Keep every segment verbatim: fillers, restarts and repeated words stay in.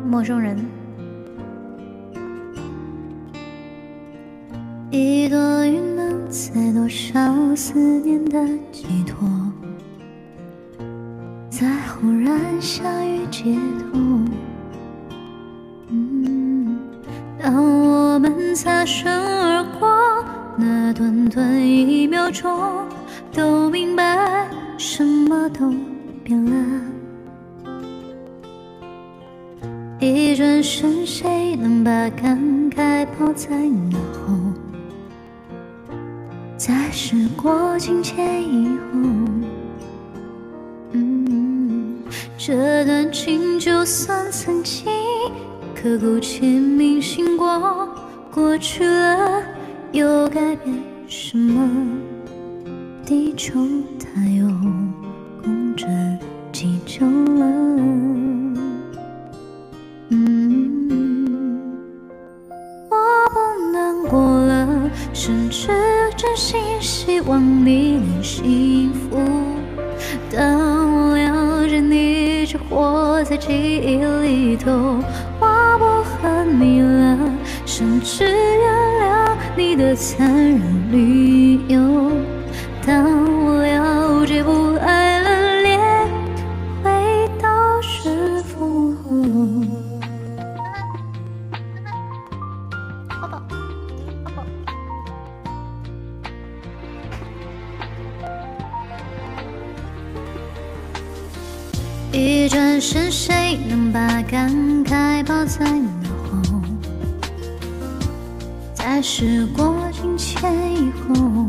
陌生人。一朵云能载多少思念的寄托，在忽然下雨街头。嗯，当我们擦身而过，那短短一秒钟，都明白什么都变了。一转身，谁能把感慨抛在脑后？在时过境迁以后，嗯，这段情就算曾经刻骨且铭心过，过去了又改变什么？地球它又共振几久了？嗯，我不难过了，甚至真心希望你能幸福。当我了解你只活在记忆里头，我不恨你了，甚至原谅你的残忍理由。当我了解不爱了，连回都是负荷。好吧，好吧。一转身，谁能把感慨抛在脑后？在时过境迁以后，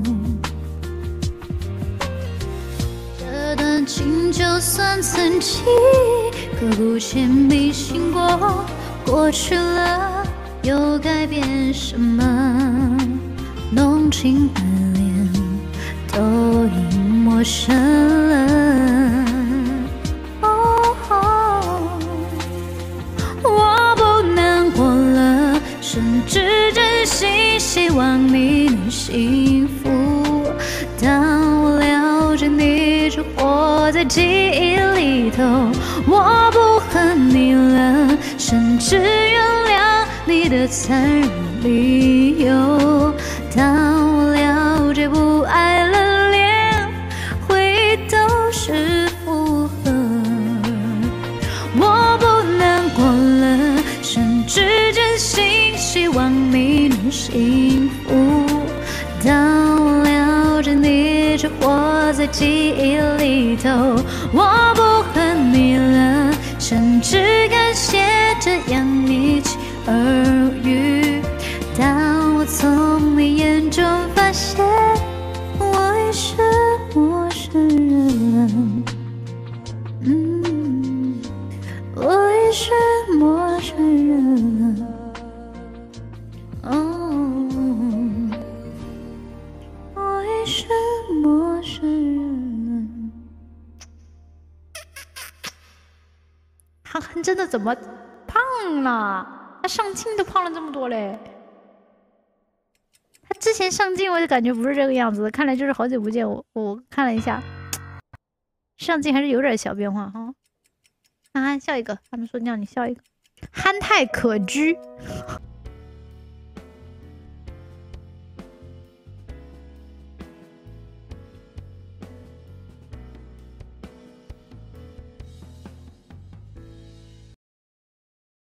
这段情就算曾经刻骨且铭心过，过去了又改变什么？浓情爱恋都已陌生了。甚至真心希望你能幸福。当我了解你只活在记忆里头，我不恨你了，甚至原谅你的残忍理由。当我了解不爱了，连回忆都是负荷。我不难过了，甚至真心希望你能幸福。当我了解你只活在记忆里头，我不恨你了，甚至感谢这样一起耳语。当我从你眼中发现我已是陌生人了，嗯，我已是陌生人了。哦，我已是陌生人。韩寒真的怎么胖了？他上镜都胖了这么多嘞！他之前上镜我就感觉不是这个样子，看来就是好久不见。我我看了一下，上镜还是有点小变化哈。韩寒笑一个，他们说让你笑一个，憨态可掬。